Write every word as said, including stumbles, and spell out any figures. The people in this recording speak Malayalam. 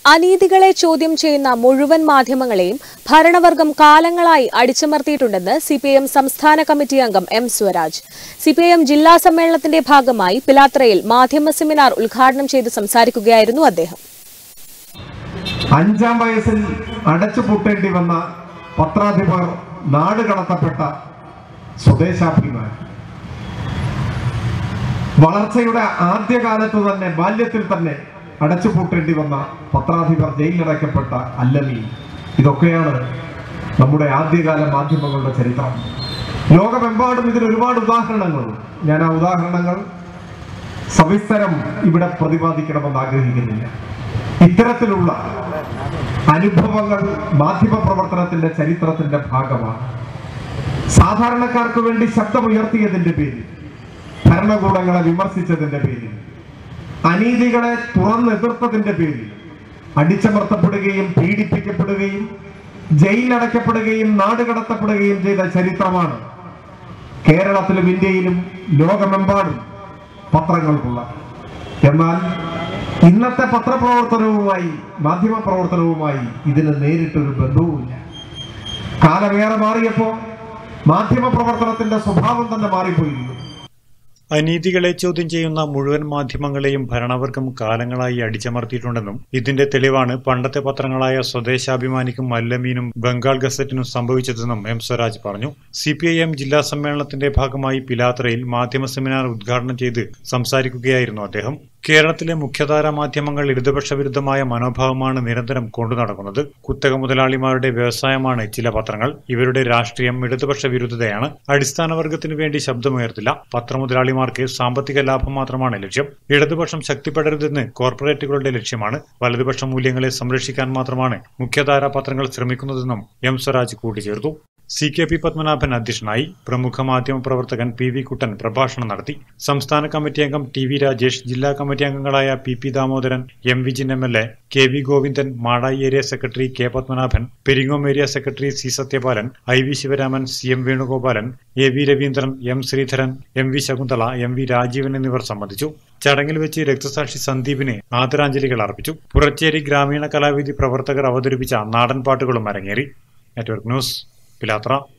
അനീതികളെ ചോദ്യം ചെയ്യുന്ന മുഴുവൻ മാധ്യമങ്ങളെയും ഭരണവർഗം കാലങ്ങളായി അടിച്ചമർത്തിയിട്ടുണ്ടെന്ന് സിപിഐഎം സംസ്ഥാന കമ്മിറ്റി അംഗം എം സ്വരാജ്. സിപിഐഎം ജില്ലാ സമ്മേളനത്തിന്റെ ഭാഗമായി പിലാത്രയിൽ മാധ്യമ സെമിനാർ ഉദ്ഘാടനം ചെയ്ത് സംസാരിക്കുകയായിരുന്നു അദ്ദേഹം. അഞ്ചാം വയസ്സിൽ അടച്ചുപൂട്ടേണ്ടി വന്ന പത്രാധിപർ നാടുകടത്തപ്പെട്ട സ്വദേശാഭിമാനി വളർച്ചയുടെ ആദ്യകാലത്ത് തന്നെ ബാല്യത്തിൽ തന്നെ അടച്ചുപൂട്ടേണ്ടി വന്ന പത്രാധിപർ ജയിലിലടയ്ക്കപ്പെട്ട അല്ലമീൻ. ഇതൊക്കെയാണ് നമ്മുടെ ആദ്യകാല മാധ്യമങ്ങളുടെ ചരിത്രം. ലോകമെമ്പാടും ഇതിന് ഒരുപാട് ഉദാഹരണങ്ങളുണ്ട്. ഞാൻ ആ ഉദാഹരണങ്ങൾ സവിസ്തരം ഇവിടെ പ്രതിപാദിക്കണമെന്ന് ആഗ്രഹിക്കുന്നില്ല. ഇത്തരത്തിലുള്ള അനുഭവങ്ങൾ മാധ്യമ പ്രവർത്തനത്തിന്റെ ചരിത്രത്തിന്റെ ഭാഗമാണ്. സാധാരണക്കാർക്ക് വേണ്ടി ശബ്ദമുയർത്തിയതിന്റെ പേരിൽ, ഭരണകൂടങ്ങളെ വിമർശിച്ചതിന്റെ പേരിൽ, അനീതികളെ തുറന്നെതിർത്തതിന്റെ പേരിൽ അടിച്ചമർത്തപ്പെടുകയും പീഡിപ്പിക്കപ്പെടുകയും ജയിലിലടയ്ക്കപ്പെടുകയും നാടുകടത്തപ്പെടുകയും ചെയ്ത ചരിത്രമാണ് കേരളത്തിലും ഇന്ത്യയിലും ലോകമെമ്പാടും പത്രങ്ങൾക്കുള്ളത്. എന്നാൽ ഇന്നത്തെ പത്രപ്രവർത്തനവുമായി മാധ്യമ പ്രവർത്തനവുമായി ഇതിന് നേരിട്ടൊരു ബന്ധവുമില്ല. കാലമേറെ മാറിയപ്പോൾ മാധ്യമ പ്രവർത്തനത്തിന്റെ സ്വഭാവം തന്നെ മാറിപ്പോയിരുന്നു. അനീതികളെ ചോദ്യം ചെയ്യുന്ന മുഴുവൻ മാധ്യമങ്ങളെയും ഭരണവർഗം കാലങ്ങളായി അടിച്ചമർത്തിയിട്ടുണ്ടെന്നും ഇതിന്റെ തെളിവാണ് പണ്ടത്തെ പത്രങ്ങളായ സ്വദേശാഭിമാനിക്കും അല്ലമീനും ബംഗാൾ ഗസറ്റിനും സംഭവിച്ചതെന്നും എം സ്വരാജ് പറഞ്ഞു. സിപിഐഎം ജില്ലാ സമ്മേളനത്തിന്റെ ഭാഗമായി പിലാത്രയിൽ മാധ്യമ സെമിനാർ ഉദ്ഘാടനം ചെയ്ത് സംസാരിക്കുകയായിരുന്നു അദ്ദേഹം. കേരളത്തിലെ മുഖ്യധാരാ മാധ്യമങ്ങൾ ഇടതുപക്ഷ വിരുദ്ധമായ മനോഭാവമാണ് നിരന്തരം കൊണ്ടുനടക്കുന്നത്. കുത്തക മുതലാളിമാരുടെ വ്യവസായമാണ് ചില പത്രങ്ങൾ. ഇവരുടെ രാഷ്ട്രീയം ഇടതുപക്ഷ വിരുദ്ധതയാണ്. അടിസ്ഥാന വർഗത്തിനു വേണ്ടി ശബ്ദമുയർത്തില്ല. പത്രമുതലാളിമാർക്ക് സാമ്പത്തിക ലാഭം മാത്രമാണ് ലക്ഷ്യം. ഇടതുപക്ഷം ശക്തിപ്പെടരുതെന്ന് കോർപ്പറേറ്റുകളുടെ ലക്ഷ്യമാണ്. വലതുപക്ഷ മൂല്യങ്ങളെ സംരക്ഷിക്കാൻ മാത്രമാണ് മുഖ്യധാരാ പത്രങ്ങൾ ശ്രമിക്കുന്നതെന്നും എം സ്വരാജ് കൂട്ടിച്ചേർത്തു. സി കെ പി പത്മനാഭൻ അധ്യക്ഷനായി. പ്രമുഖ മാധ്യമ പ്രവർത്തകൻ പി വി കുട്ടൻ പ്രഭാഷണം നടത്തി. സംസ്ഥാന കമ്മിറ്റി അംഗം ടി വി രാജേഷ്, ജില്ലാ കമ്മിറ്റി അംഗങ്ങളായ P P Damodaran, M Vijin M L A, K V Govindan, Madayi area secretary K Padmanabhan, Peringome area secretary C Sathyapalan, I V Sivaraman, C M Venugopalan, A V Raveendran, M Sreedharan, M V Shakunthala, M V Rajeevan എന്നിവർ സംബന്ധിച്ചു. ചടങ്ങിൽ വെച്ച് രക്തസാക്ഷി സന്ദീപിന് ആദരാഞ്ജലികൾ അർപ്പിച്ചു. പുറച്ചേരി ഗ്രാമീണ കലാവേദി പ്രവർത്തകർ അവതരിപ്പിച്ച നാടൻ പാട്ടുകളും അരങ്ങേറി. നെറ്റ്വർക്ക് ന്യൂസ്, പിലാത്ര.